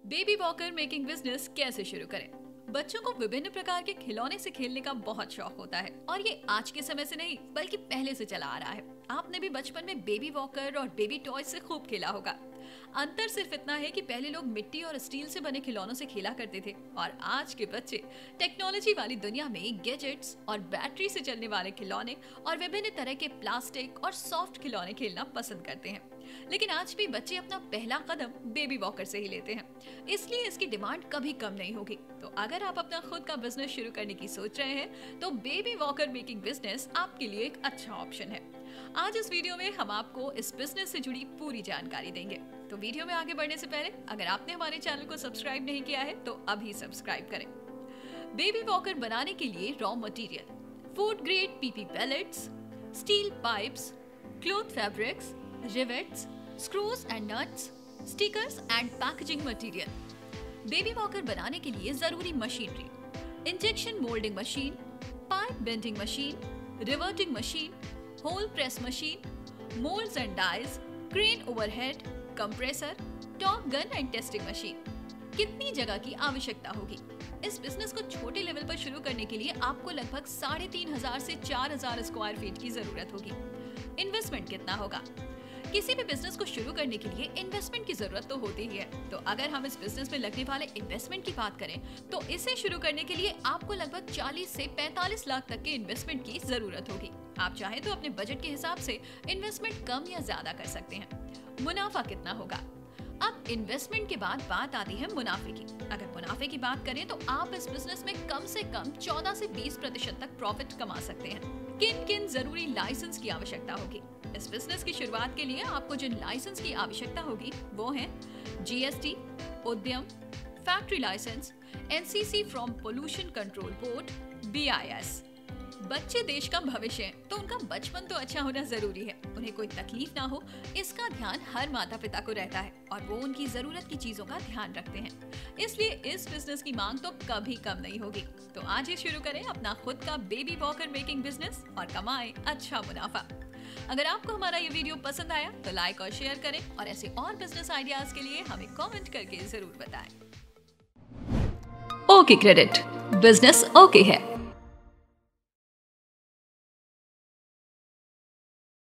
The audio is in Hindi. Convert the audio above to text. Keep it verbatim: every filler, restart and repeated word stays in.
बेबी वॉकर मेकिंग बिजनेस कैसे शुरू करें? बच्चों को विभिन्न प्रकार के खिलौने से खेलने का बहुत शौक होता है और ये आज के समय से नहीं बल्कि पहले से चला आ रहा है। आपने भी बचपन में बेबी वॉकर और बेबी टॉय से खूब खेला होगा। अंतर सिर्फ इतना है कि पहले लोग मिट्टी और स्टील से बने खिलौनों से खेला करते थे और आज के बच्चे टेक्नोलॉजी वाली दुनिया में गैजेट्स और बैटरी से चलने वाले खिलौने और विभिन्न तरह के प्लास्टिक और सॉफ्ट खिलौने खेलना पसंद करते हैं। लेकिन आज भी बच्चे अपना पहला कदम बेबी वॉकर से ही लेते हैं, इसलिए इसकी डिमांड कभी कम नहीं होगी। तो अगर आप अपना खुद का बिजनेस शुरू करने की सोच रहे हैं तो बेबी वॉकर मेकिंग बिजनेस आपके लिए एक अच्छा ऑप्शन है। आज इस वीडियो में हम आपको इस बिजनेस से जुड़ी पूरी जानकारी देंगे। तो वीडियो में आगे बढ़ने से पहले अगर आपने हमारे चैनल को सब्सक्राइब नहीं किया है तो अभी सब्सक्राइब करें। बेबी वॉकर बनाने के लिए raw material, food grade PP pellets, steel pipes, cloth fabrics, rivets, screws and nuts, stickers and packaging material. Baby walker बनाने के लिए जरूरी machinery: injection moulding machine, pipe bending machine, riveting machine, hole press machine, moulds and dies, crane overhead, compressor, torque gun and testing machine. कितनी जगह की आवश्यकता होगी? इस बिजनेस को छोटे लेवल पर शुरू करने के लिए आपको लगभग साढ़े तीन हजार से चार हजार स्क्वायर फीट की जरूरत होगी। इन्वेस्टमेंट कितना होगा? किसी भी बिजनेस को शुरू करने के लिए इन्वेस्टमेंट की जरूरत तो होती ही है। तो अगर हम इस बिजनेस में लगने वाले इन्वेस्टमेंट की बात करें तो इसे शुरू करने के लिए आपको लगभग चालीस से पैंतालीस लाख तक के इन्वेस्टमेंट की जरूरत होगी। आप चाहे तो अपने बजट के हिसाब से इन्वेस्टमेंट कम या ज्यादा कर सकते हैं। मुनाफा कितना होगा? अब इन्वेस्टमेंट के बाद बात आती है मुनाफे की। अगर मुनाफे की बात करें तो आप इस बिजनेस में कम से कम चौदह से बीस प्रतिशत तक प्रॉफिट कमा सकते हैं। किन किन जरूरी लाइसेंस की आवश्यकता होगी? इस बिजनेस की शुरुआत के लिए आपको जिन लाइसेंस की आवश्यकता होगी वो हैं जीएसटी, उद्यम, factory licence, NCC from pollution control board, BIS. बच्चे देश का भविष्य है तो उनका बचपन तो अच्छा होना जरूरी है। उन्हें कोई तकलीफ ना हो इसका ध्यान हर माता पिता को रहता है और वो उनकी जरूरत की चीजों का ध्यान रखते हैं। इसलिए इस बिजनेस की मांग तो कभी कम नहीं होगी। तो आज ही शुरू करें अपना खुद का बेबी वॉकर मेकिंग बिजनेस और कमाएं अच्छा मुनाफा। अगर आपको हमारा ये वीडियो पसंद आया तो लाइक और शेयर करें और ऐसे और बिजनेस आइडियाज के लिए हमें कमेंट करके जरूर बताएं। ओके क्रेडिट, बिजनेस ओके है।